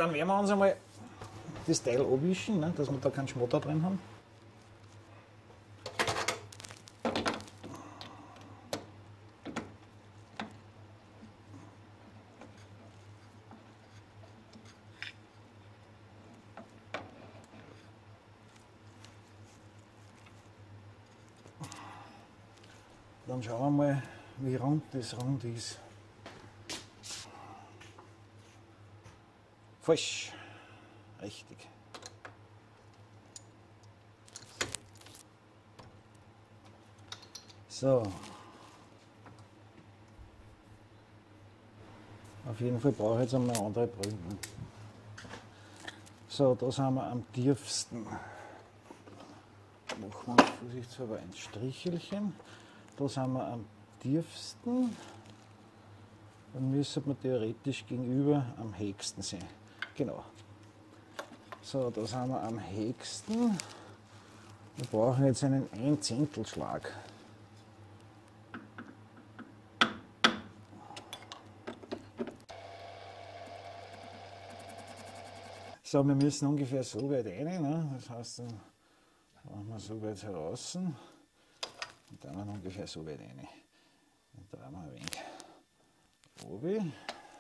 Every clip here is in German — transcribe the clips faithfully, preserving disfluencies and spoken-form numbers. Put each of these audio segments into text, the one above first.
dann werden wir uns einmal das Teil abwischen, ne, dass wir da keinen Schmotter drin haben. Dann schauen wir mal, wie rund das rund ist. Falsch. Richtig. So. Auf jeden Fall brauche ich jetzt einmal andere Brücken. So, da sind wir am tiefsten. Machen wir vorsichtshalber ein Strichelchen. Da sind wir am tiefsten. Dann müssen wir theoretisch gegenüber am höchsten sein. Genau. So, da sind wir am höchsten. Wir brauchen jetzt einen Ein-Zehntelschlag. So, wir müssen ungefähr so weit rein. Ne? Das heißt, dann machen wir so weit heraus. Und dann ungefähr so weit rein. Dann drehen wir ein wenig oben.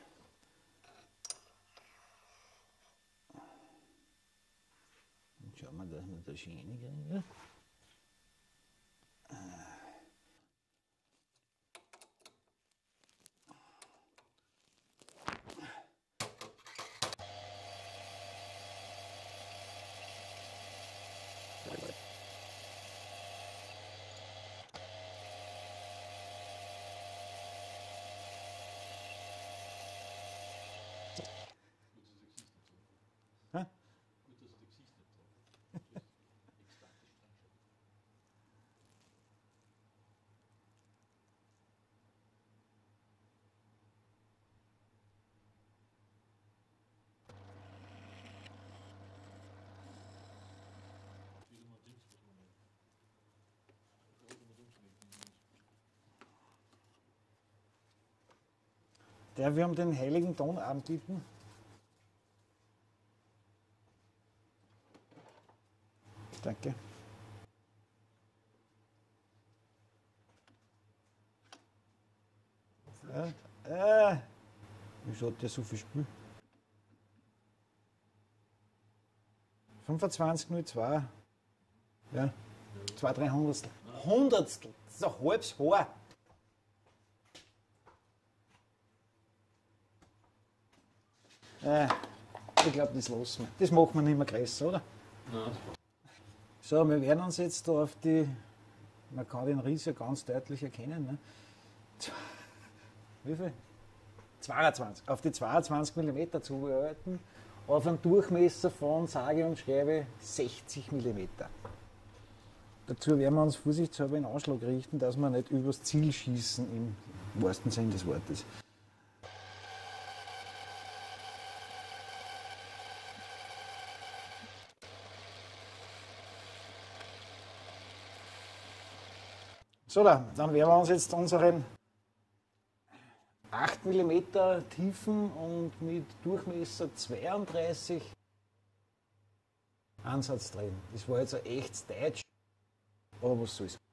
Und schauen wir, dass wir da schön reingehen. Der wir um den heiligen Ton anbieten. Danke. Äh, äh, wieso hat der so viel Spiel? fünfundzwanzig null zwei. Ja, zwei, drei Hundertstel. Hundertstel, das ist ein halbes Haar. Äh, ich glaube, das lassen wir. Das machen wir nicht mehr größer, oder? Nein. So, wir werden uns jetzt da auf die, man kann den Ries ja ganz deutlich erkennen, ne? Wie viel? zweiundzwanzig. Auf die zweiundzwanzig Millimeter zuarbeiten, auf einen Durchmesser von, sage und schreibe, sechzig Millimeter. Dazu werden wir uns vorsichtshalber in Anschlag richten, dass wir nicht übers Ziel schießen, im wahrsten Sinn des Wortes. So, dann werden wir uns jetzt unseren acht Millimeter Tiefen und mit Durchmesser zweiunddreißig Ansatz drehen. Das war jetzt ein echtes Deutsch, aber was soll's.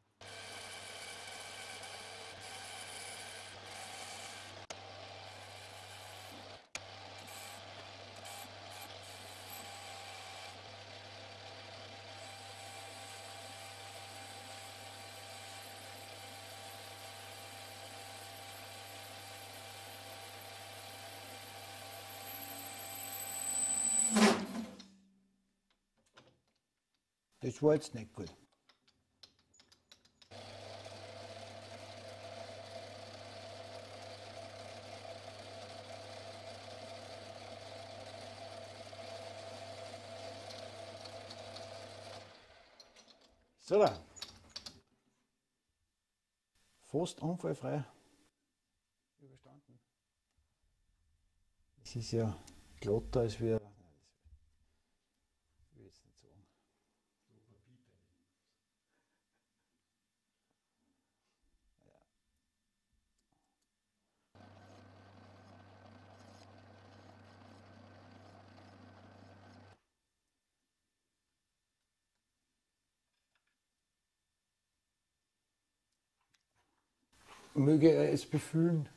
Das war jetzt nicht gut. So, da. Fast unfallfrei überstanden. Es ist ja glatter als wir. Ich will jetzt nicht sagen. möge er es befühlen.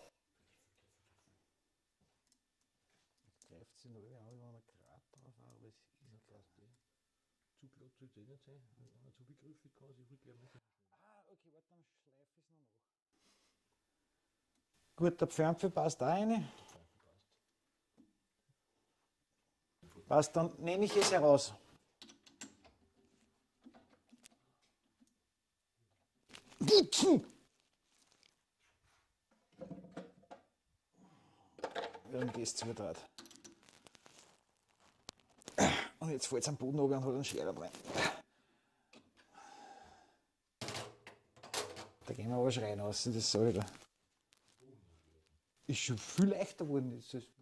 Greift sie noch an, wenn man gerade drauf war, aber es ist nicht klar. Zu glatt soll es eh nicht sein. Wenn er zu begriffig kann, sich rückgeben. Ah, okay, warte, dann schleife ich es noch nach. Gut, der Pförmpfe passt da rein. Passt, dann nehme ich es heraus. Dann geht es zu weit. Und jetzt fällt es am Boden runter und hat einen Scherer drin. Da gehen wir aber schreien raus, das sage ich da. Ist schon viel leichter geworden.